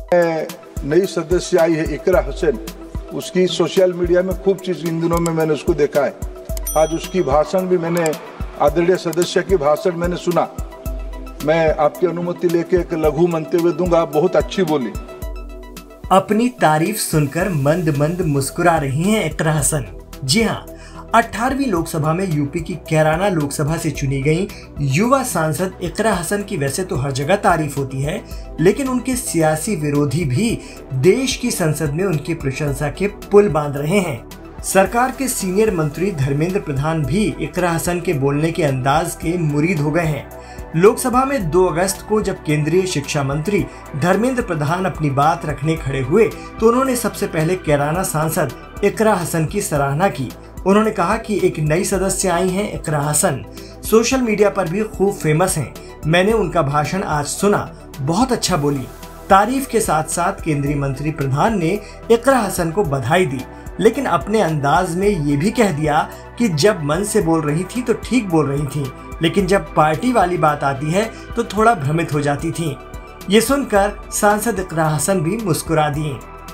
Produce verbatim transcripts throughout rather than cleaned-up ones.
नई सदस्य आई है इकरा हुसैन, उसकी सोशल मीडिया में खूब चीज़ इन दिनों में मैंने उसको देखा है। आज उसकी भाषण भी मैंने आदरणीय सदस्य की भाषण मैंने सुना। मैं आपकी अनुमति लेके एक लघु मंतव्य दूंगा। बहुत अच्छी बोली। अपनी तारीफ सुनकर मंद मंद मुस्कुरा रही हैं इकरा हसन। जी हाँ, अठारहवीं लोकसभा में यूपी की कैराना लोकसभा से चुनी गई युवा सांसद इकरा हसन की वैसे तो हर जगह तारीफ होती है, लेकिन उनके सियासी विरोधी भी देश की संसद में उनकी प्रशंसा के पुल बांध रहे हैं। सरकार के सीनियर मंत्री धर्मेंद्र प्रधान भी इकरा हसन के बोलने के अंदाज के मुरीद हो गए हैं। लोकसभा में दो अगस्त को जब केंद्रीय शिक्षा मंत्री धर्मेंद्र प्रधान अपनी बात रखने खड़े हुए तो उन्होंने सबसे पहले कैराना सांसद इकरा हसन की सराहना की। उन्होंने कहा कि एक नई सदस्य आई हैं इकरा हसन, सोशल मीडिया पर भी खूब फेमस हैं। मैंने उनका भाषण आज सुना, बहुत अच्छा बोली। तारीफ के साथ साथ केंद्रीय मंत्री प्रधान ने इकरा हसन को बधाई दी, लेकिन अपने अंदाज में ये भी कह दिया कि जब मन से बोल रही थी तो ठीक बोल रही थी, लेकिन जब पार्टी वाली बात आती है तो थोड़ा भ्रमित हो जाती थी। ये सुनकर सांसद इकरा हसन भी मुस्कुरा दिए।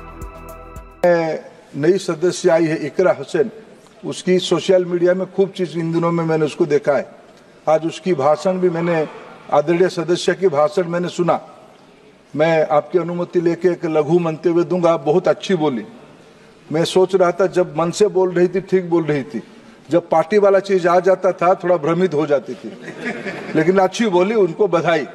नई सदस्य आई है इकरा हुसैन, उसकी सोशल मीडिया में खूब चीज़ इन दिनों में मैंने उसको देखा है। आज उसकी भाषण भी मैंने आदरणीय सदस्य की भाषण मैंने सुना। मैं आपकी अनुमति लेके एक लघु मंतव्य दूंगा। बहुत अच्छी बोली। मैं सोच रहा था जब मन से बोल रही थी ठीक बोल रही थी, जब पार्टी वाला चीज आ जाता था थोड़ा भ्रमित हो जाती थी, लेकिन अच्छी बोली, उनको बधाई।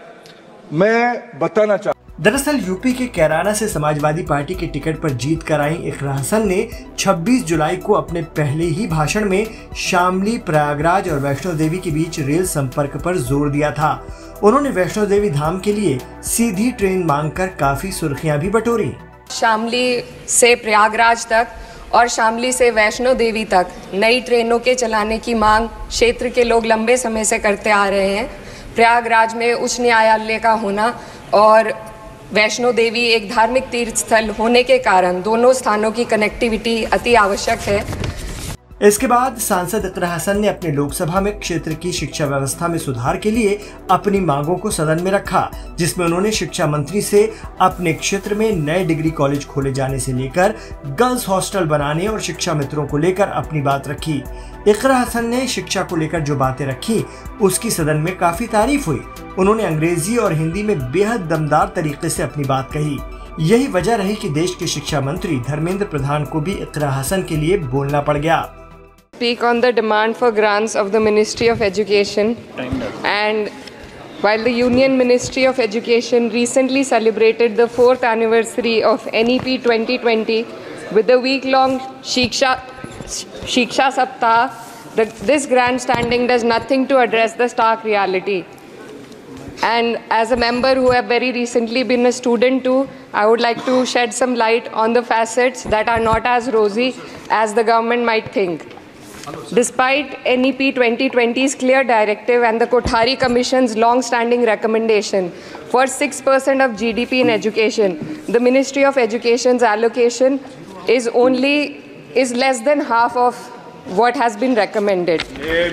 मैं बताना चाहता दरअसल यूपी के कैराना से समाजवादी पार्टी के टिकट पर जीत कर आई इकरा हसन ने छब्बीस जुलाई को अपने पहले ही भाषण में शामली, प्रयागराज और वैष्णो देवी के बीच रेल संपर्क पर जोर दिया था। उन्होंने वैष्णो देवी धाम के लिए सीधी ट्रेन मांगकर काफी सुर्खियां भी बटोरी। शामली से प्रयागराज तक और शामली से वैष्णो देवी तक नई ट्रेनों के चलाने की मांग क्षेत्र के लोग लंबे समय से करते आ रहे हैं। प्रयागराज में उच्च न्यायालय का होना और वैष्णो देवी एक धार्मिक तीर्थ स्थल होने के कारण दोनों स्थानों की कनेक्टिविटी अति आवश्यक है। इसके बाद सांसद इकरा हसन ने अपने लोकसभा में क्षेत्र की शिक्षा व्यवस्था में सुधार के लिए अपनी मांगों को सदन में रखा, जिसमें उन्होंने शिक्षा मंत्री से अपने क्षेत्र में नए डिग्री कॉलेज खोले जाने से लेकर गर्ल्स हॉस्टल बनाने और शिक्षा मित्रों को लेकर अपनी बात रखी। इकरा हसन ने शिक्षा को लेकर जो बातें रखी उसकी सदन में काफी तारीफ हुई। उन्होंने अंग्रेजी और हिंदी में बेहद दमदार तरीके से अपनी बात कही। यही वजह रही कि देश के शिक्षा मंत्री धर्मेंद्र प्रधान को भी इकरा हसन के लिए बोलना पड़ गया। Speak on the demand for grants of the Ministry of Education, and while the Union Ministry of Education recently celebrated the fourth anniversary of N E P twenty twenty with the week-long Shiksha Shiksha Saptah, the, this grandstanding does nothing to address the stark reality. And as a member who have very recently been a student too, I would like to shed some light on the facets that are not as rosy as the government might think. Despite N E P twenty twenty's clear directive and the Kothari Commission's long-standing recommendation for six percent of G D P in education, the Ministry of Education's allocation is only is less than half of what has been recommended.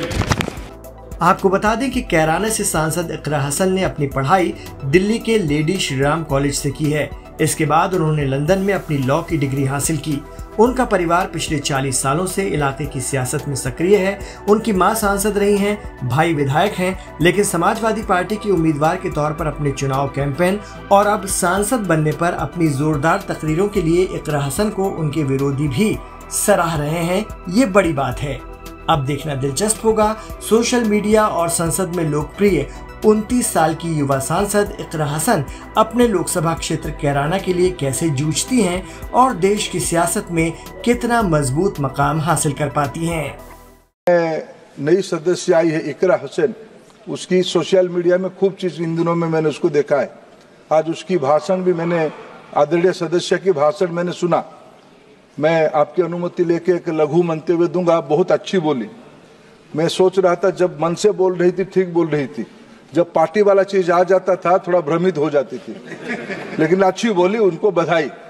आपको बता दें कि कैराना से सांसद इकरा हसन ने अपनी पढ़ाई दिल्ली के लेडी श्रीराम कॉलेज से की है। इसके बाद उन्होंने लंदन में अपनी लॉ की डिग्री हासिल की। उनका परिवार पिछले चालीस सालों से इलाके की सियासत में सक्रिय है। उनकी मां सांसद रही हैं, भाई विधायक हैं, लेकिन समाजवादी पार्टी की उम्मीदवार के तौर पर अपने चुनाव कैंपेन और अब सांसद बनने पर अपनी जोरदार तकरीरों के लिए इकरा हसन को उनके विरोधी भी सराह रहे हैं। ये बड़ी बात है। अब देखना दिलचस्प होगा सोशल मीडिया और संसद में लोकप्रिय उनतीस साल की युवा सांसद इकरा हसन अपने लोकसभा क्षेत्र कैराना के लिए कैसे जूझती हैं और देश की सियासत में कितना मजबूत मकाम हासिल कर पाती हैं। नई सदस्य आई है इकरा हुसैन, उसकी सोशल मीडिया में खूब चीज इन दिनों में मैंने उसको देखा है। आज उसकी भाषण भी मैंने आदरणीय सदस्य की भाषण मैंने सुना। मैं आपकी अनुमति लेके एक लघु मंतव्य दूंगा। बहुत अच्छी बोली। मैं सोच रहा था जब मन से बोल रही थी ठीक बोल रही थी, जब पार्टी वाला चीज आ जाता था थोड़ा भ्रमित हो जाती थी, लेकिन अच्छी बोली, उनको बधाई।